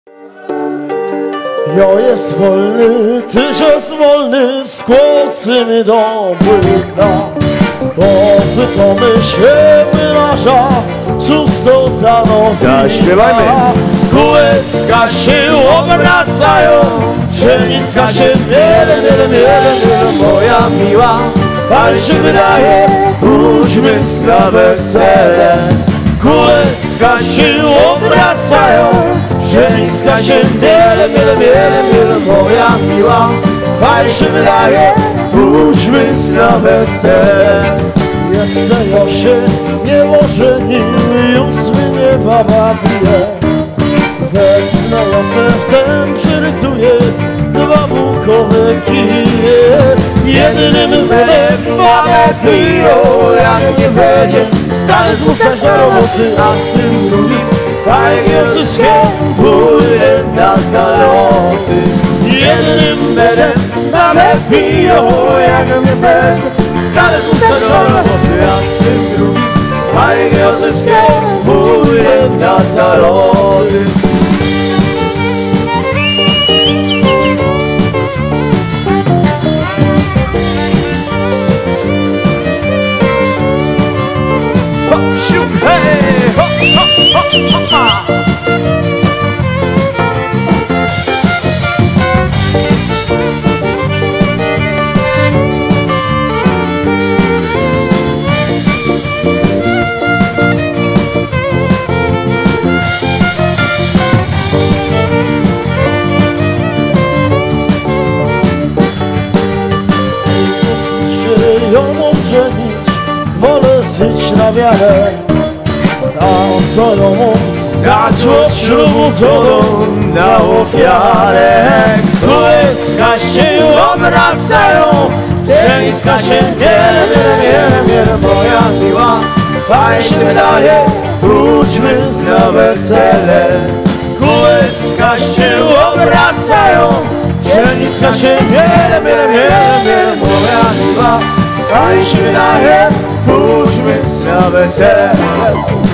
Ja jest wolny, tyś jest wolny, skłosimy do młyna. Bo pytamy się młynarza, cóż to za nowina. Zaśpiewajmy. Kółeczka się obracają, pszenicka się miele, moja miła. Pal się wydaje, uśmiech na wesele. Kółeczka się obracają, pszenicka się miele, moja miła. Pal się wydaje, uśmiech na wesele. Jeszcze ja się nie ożenił, już mnie baba bije. Wezmę ja se wtem przyrytuję dwa bukowe kije. Jedynym wydem babę piją, jak nie będzie stale zmuszać do roboty, a z tym drugim fajnie wszystkie pójdę na zaloty. Jedynym wydem babę piją, jak nie będzie stale zmuszać do roboty, a z tym drugim fajnie wszystkie pójdę na zaloty. Hey, ho, ho, ho, ho, ha. Ją ożenić, wolę żyć na wiarę. A co ją dać od ślubu to na ofiarę. Kółeczka się obracają, pszenicka się miele, moja miła. Fajnie się wydaje, wróćmy na wesele. Kółeczka się obracają, pszenicka się miele, moja miła. Fajnie się wydaje, wróćmy na wesele.